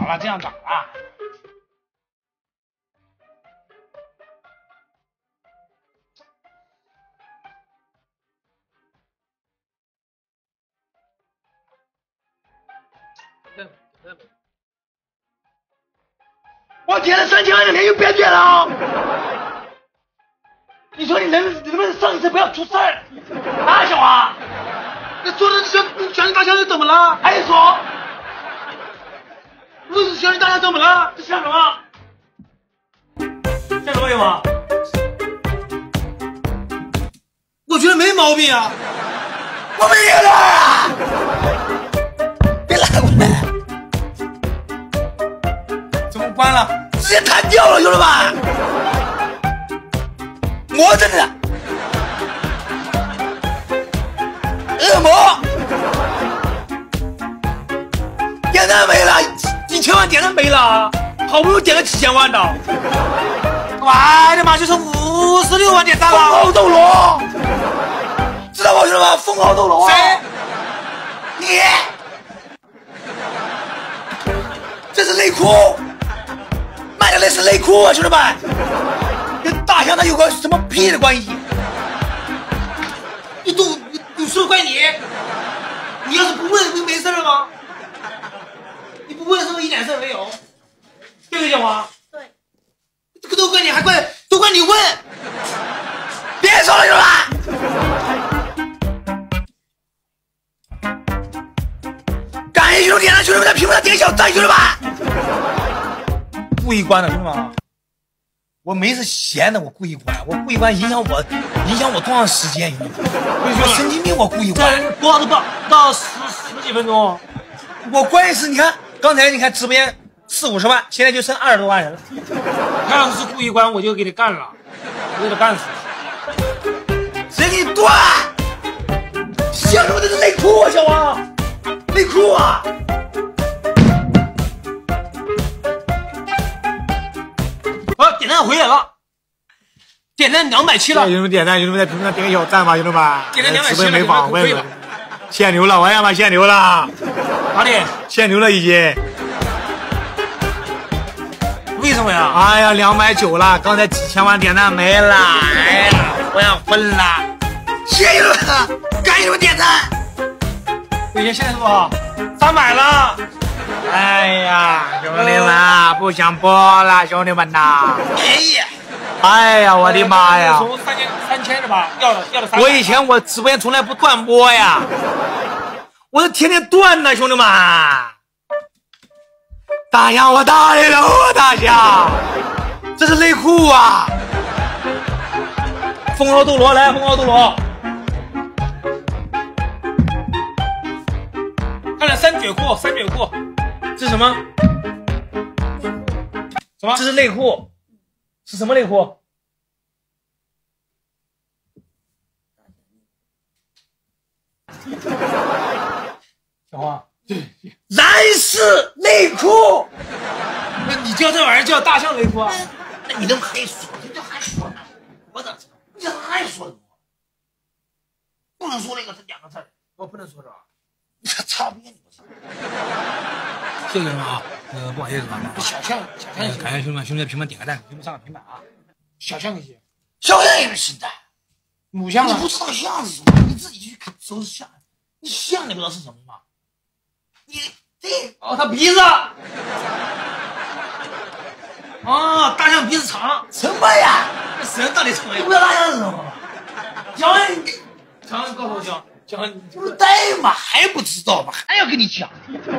好了，这样打啊。我点了3000万的钱又别点了，你说你能不能上一次不要出事儿？啊，小华， 你说的小李大象是怎么了？ 还有说， 不是小李大象怎么了？ 这像什么？像什么有吗？ 我觉得没毛病啊。 我没有了，别拉过来。 怎么关了？ 直接弹掉了，兄弟们！魔怔了，恶魔，点赞没了，几千万点赞没了，好不容易点了几千万的， 我的妈，就是56万点赞了！ 封号斗罗，知道吗，兄弟们？封号斗罗， 谁？ 你，这是内裤。卖的那是内裤啊，兄弟们，跟大象它有个什么屁的关系？ 你说怪你？你要是不问，不就没事了吗？你不问是不是一点事没有？对不对，小华？ 对。 这个都怪你，都怪你问！ 别说了，兄弟们！感谢兄弟点赞，兄弟们在屏幕上点个小赞，兄弟们！故意关的，兄弟们，我没是闲的，我故意关，我故意关影响我多长时间，兄弟们，我神经病，我故意关， 多少都不到十几分钟， 我关键是你看刚才你看直播间40、50万，现在就剩20多万人了， 他要是故意关，我就给你干了，我给他干死， 谁给你断？像什么？这是内裤啊，小王，内裤啊！ 点赞回来了，点赞270了。 兄弟们点赞，兄弟们在屏幕上点个小赞吧，兄弟们。 点赞270了， 没访问，限流了，玩意儿吧，限流了。 哪里？ 限流了已经。 为什么呀？ 哎呀，290了，刚才几千万点赞没了，哎呀，我要昏了。谢谢你们，感谢你们点赞。 现在是多少？300了。 哎呀，兄弟们，不想播了，兄弟们呐！哎呀，我的妈呀！ 从3000是吧？要了300。 我以前我直播间从来不断播呀，我是天天断的，兄弟们。大象，我大力了，大象，这是内裤啊！封号斗罗来，封号斗罗。 看了3卷裤，这是什么？什么？ 这是内裤，是什么内裤？ 小花，对， 男士内裤。 那你叫这玩意儿叫大象内裤啊？ 那你能还说？你这还说呢？我咋知道？你这还说呢？不能说那个这2个字，我不能说这。你这差别你不是？ 谢谢兄弟们啊，不好意思啊， 小象， 感谢兄弟们评论点个赞，屏幕上个平板啊，小象一些， 小象也是心态， 母象你不知道象是什么，你自己去搜象，你象你不知道是什么吗？你这哦，他鼻子，哦，大象鼻子长， 什么呀？ 那神到底什么呀？ 你不知道大象是什么吗？ 讲讲告诉我讲， 你不是呆吗？还不知道吗？还要跟你讲。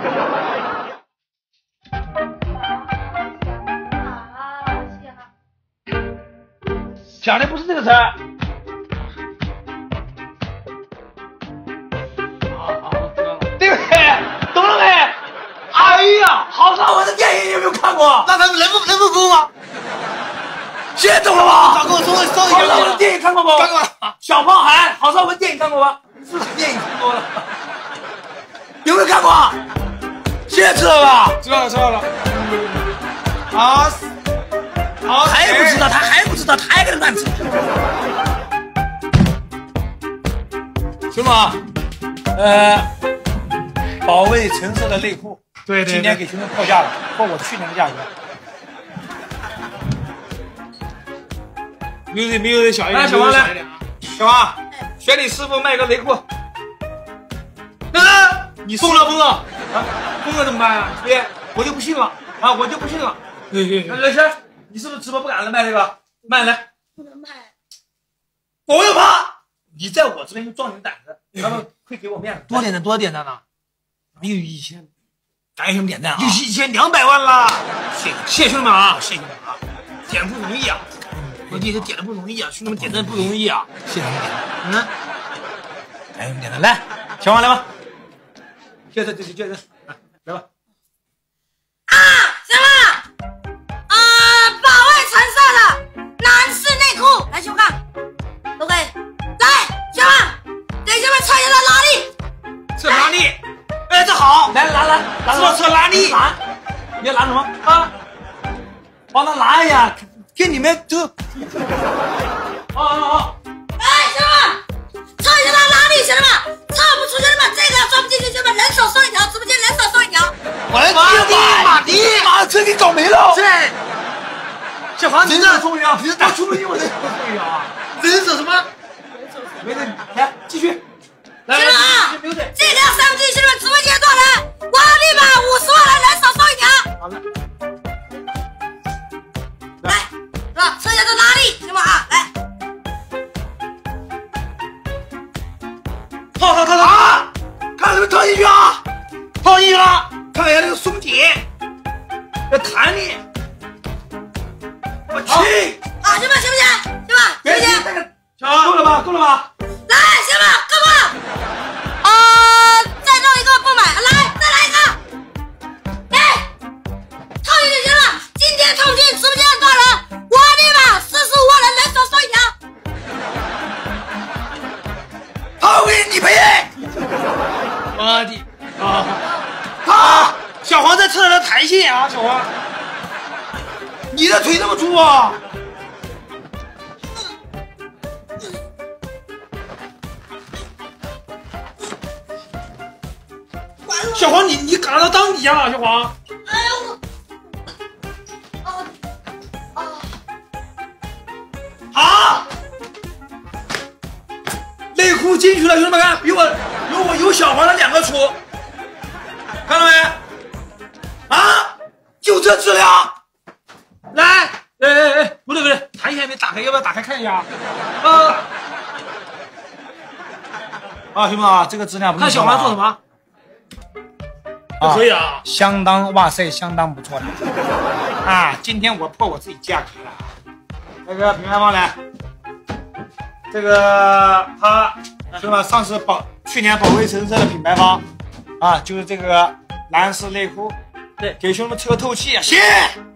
讲的不是这个词儿。对不对？懂了没？哎呀，好看我的电影你有没有看过？ 那他们能不疯吗？ 现在懂了吧？ 早跟我说一好少文的电影看过不？ 看过了。 小胖孩，郝邵文电影看过吗？ 是电影看过了。 有没有看过？现在知道了。 知道了。好， 还不知道，他还不知道，他还跟他乱扯。兄弟们，保卫橙色的内裤。 对对， 今年给兄弟报价了，报我去年的价格。 没有小一点， 小王来，小王，选你师傅卖个内裤。 你疯了啊！ 疯了怎么办呀？对，我就不信了啊！我就不信了。 对， 老师，你是不是直播不敢了卖这个？卖来， 不能卖。 我又怕你在我这边就壮你的胆子，他们会给我面子。 多点赞呢？又1000， 感谢兄弟点赞啊！ 又1200万了！ 谢兄弟们啊！谢谢兄弟们啊！ 点不容易啊！我这些点的不容易啊，兄弟们点赞不容易啊！ 谢谢兄弟点赞。 感谢兄弟点赞，来，小王来吧。接着，来吧。 行了，保卫橙色的男士内裤，来兄看，都可以。来，兄们，给兄们测一下拉力， 测拉力。哎，这好， 来， 测拉力。 你要拿什么啊？帮他拿一下，给你们都。 哎，兄们，测一下他拉力，兄弟们，测不出兄弟们，这个要装不进去，兄弟们人手送一条，直播间人手送一条。 我来马迪，妈，这给搞没了。 对，小黄，你这终于啊，你这大出力，我这终于啊， 人手什么？ 没事，来继续。来， 兄弟们啊，这个要塞不进，兄弟们直播间多少人？我立马50万人人手送一条。 好的。 来，是吧？测一下这拉力，兄弟们啊，来。 套啊！看什么套进去啊？套进去了，看一下这个松紧，这弹力。我去！ 啊，兄弟们行不行？兄弟们行不行？ 小王，够了吧？ 来，兄弟们，够不？再弄一个不买，来，再来一个。来，套进去，兄弟们，今天套进直播间多少人？我立马45万人人手送一条。 套给你赔。 我的啊！小黄在测的弹性啊，小黄， 你的腿这么粗啊？ 小黄，你嘎到裆底下了，小黄。 哎呦我， 啊！内裤进去了，兄弟们看，有小黄的2个粗，看到没？啊，就这质量。 来，不对，弹性还没打开，要不要打开看一下？ 兄弟们啊，这个质量不错。 看小黄做什么？可以啊， 相当哇塞，相当不错的啊！今天我破我自己价格了。那个品牌方来，这个他是吧？上次去年保卫橙色的品牌方啊，就是这个男士内裤，对，给兄弟们测个透气啊，行。